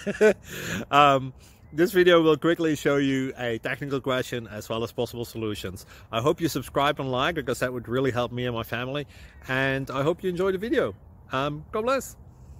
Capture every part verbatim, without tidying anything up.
um, this video will quickly show you a technical question as well as possible solutions. I hope you subscribe and like, because that would really help me and my family. And I hope you enjoy the video. Um, God bless.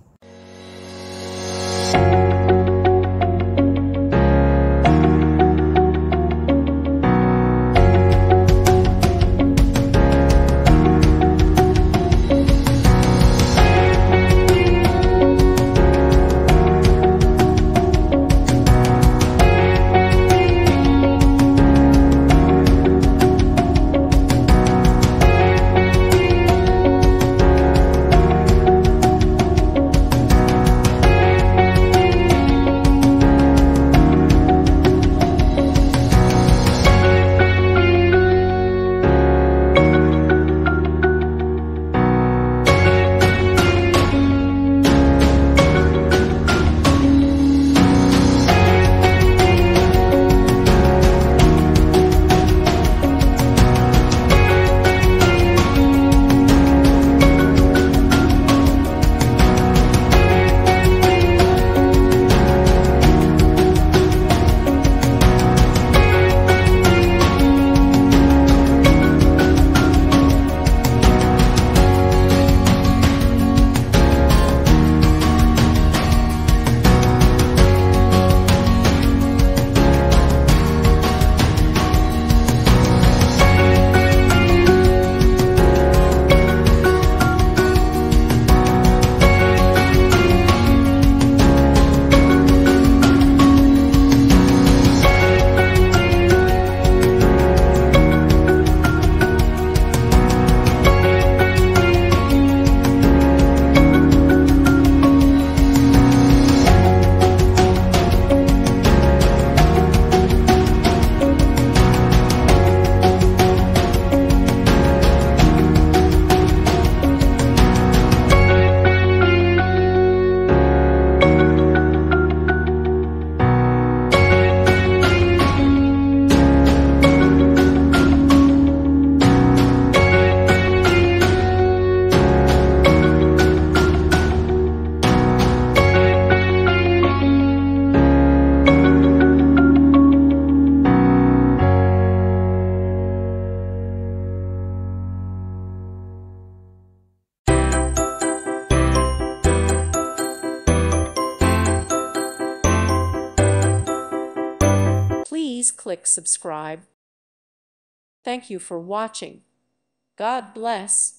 Please click subscribe. Thank you for watching. God bless.